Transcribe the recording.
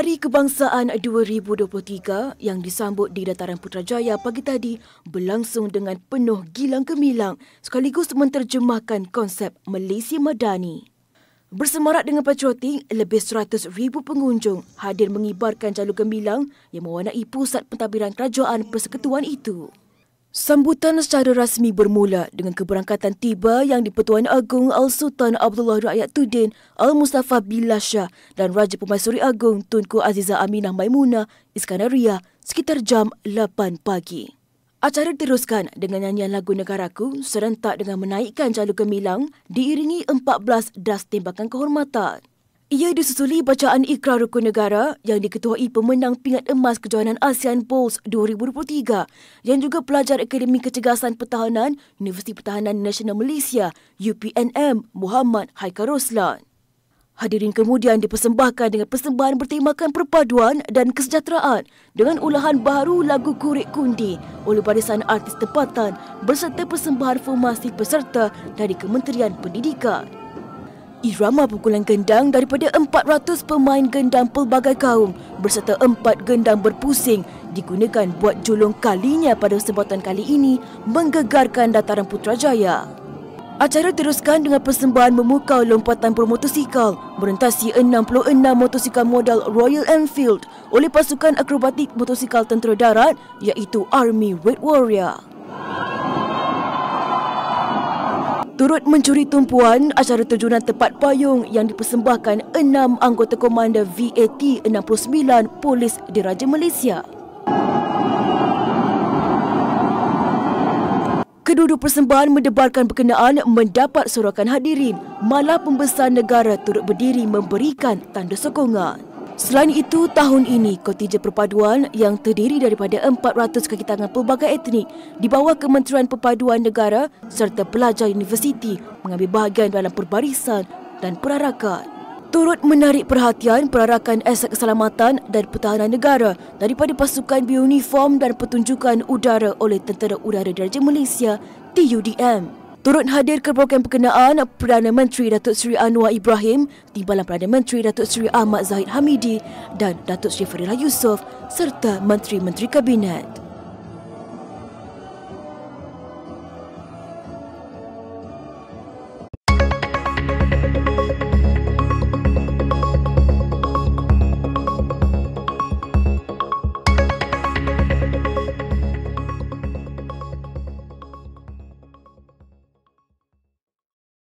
Hari Kebangsaan 2023 yang disambut di Dataran Putrajaya pagi tadi berlangsung dengan penuh gilang gemilang sekaligus menterjemahkan konsep Malaysia Madani. Bersemarak dengan patriotik, lebih 100,000 pengunjung hadir mengibarkan jalur gemilang yang mewarnai pusat pentadbiran kerajaan persekutuan itu. Sambutan secara rasmi bermula dengan keberangkatan tiba yang di-Pertuan Agong Al-Sultan Abdullah Rakyatuddin Al-Mustafa Billah Shah dan Raja Pemaisuri Agong Tunku Azizah Aminah Maimunah Iskandariah sekitar jam 8 pagi. Acara diteruskan dengan nyanyian lagu negaraku serentak dengan menaikkan jalur gemilang diiringi 14 das tembakan kehormatan. Ia disusuli bacaan Ikrar Rukun Negara yang diketuai pemenang pingat emas Kejohanan ASEAN Bowls 2023 yang juga pelajar Akademi Kecergasan Pertahanan Universiti Pertahanan Nasional Malaysia UPNM Muhammad Haikal Roslan. Hadirin kemudian dipersembahkan dengan persembahan bertemakan perpaduan dan kesejahteraan dengan ulahan baru lagu Kurik Kundi oleh barisan artis tempatan berserta persembahan formasi peserta dari Kementerian Pendidikan. Irama pukulan gendang daripada 400 pemain gendang pelbagai kaum berserta 4 gendang berpusing digunakan buat julung kalinya pada kesempatan kali ini menggegarkan Dataran Putrajaya. Acara teruskan dengan persembahan memukau lompatan bermotosikal merentasi 66 motosikal model Royal Enfield oleh pasukan akrobatik motosikal tentera darat iaitu Army Red Warrior. Turut mencuri tumpuan acara terjunan tepat payung yang dipersembahkan 6 anggota komando VAT 69 Polis Diraja Malaysia. Kedua-dua persembahan mendebarkan berkenaan mendapat sorakan hadirin, malah pembesar negara turut berdiri memberikan tanda sokongan. Selain itu, tahun ini kontijen perpaduan yang terdiri daripada 400 kaki tangan pelbagai etnik di bawah Kementerian Perpaduan Negara serta pelajar universiti mengambil bahagian dalam perbarisan dan perarakan. Turut menarik perhatian perarakan aset keselamatan dan pertahanan negara daripada pasukan beruniform dan pertunjukan udara oleh Tentera Udara Diraja Malaysia TUDM. Turut hadir ke program berkenaan Perdana Menteri Datuk Seri Anwar Ibrahim, Timbalan Perdana Menteri Datuk Seri Ahmad Zahid Hamidi dan Datuk Seri Fadilah Yusof serta Menteri-Menteri Kabinet.